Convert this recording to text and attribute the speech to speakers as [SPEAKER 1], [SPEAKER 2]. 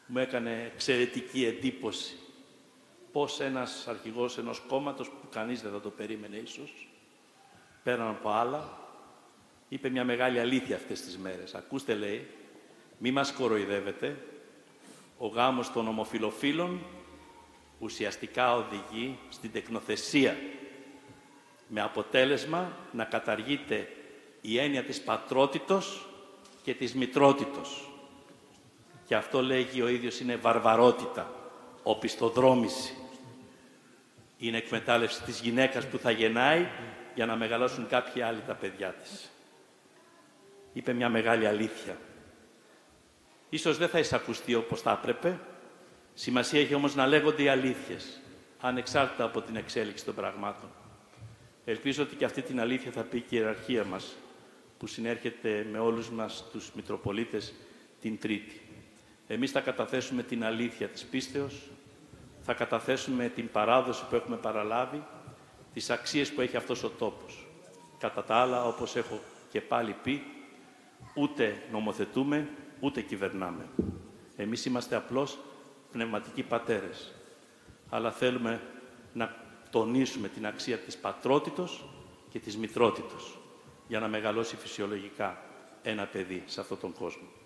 [SPEAKER 1] μου έκανε εξαιρετική εντύπωση πώς ένας αρχηγός ενός κόμματος, που κανείς δεν θα το περίμενε ίσως, πέραν από άλλα, είπε μια μεγάλη αλήθεια αυτές τις μέρες. Ακούστε, λέει, μη μας κοροϊδεύετε, ο γάμος των ομοφυλοφίλων ουσιαστικά οδηγεί στην τεκνοθεσία, με αποτέλεσμα να καταργείται η έννοια της πατρότητος και της μητρότητος. Και αυτό, λέγει ο ίδιος, είναι βαρβαρότητα, οπισθοδρόμηση. Είναι εκμετάλλευση της γυναίκας που θα γεννάει για να μεγαλώσουν κάποιοι άλλοι τα παιδιά της. Είπε μια μεγάλη αλήθεια. Ίσως δεν θα εισακουστεί όπως θα έπρεπε. Σημασία έχει όμως να λέγονται οι αλήθειες, ανεξάρτητα από την εξέλιξη των πραγμάτων. Ελπίζω ότι και αυτή την αλήθεια θα πει και η ιεραρχία μας, που συνέρχεται με όλους μας τους Μητροπολίτες την Τρίτη. Εμείς θα καταθέσουμε την αλήθεια της πίστεως, θα καταθέσουμε την παράδοση που έχουμε παραλάβει, τις αξίες που έχει αυτός ο τόπος. Κατά τα άλλα, όπως έχω και πάλι πει, ούτε νομοθετούμε, ούτε κυβερνάμε. Εμείς είμαστε απλώς πνευματικοί πατέρες, αλλά θέλουμε να τονίσουμε την αξία της πατρότητος και της μητρότητος, για να μεγαλώσει φυσιολογικά ένα παιδί σε αυτόν τον κόσμο.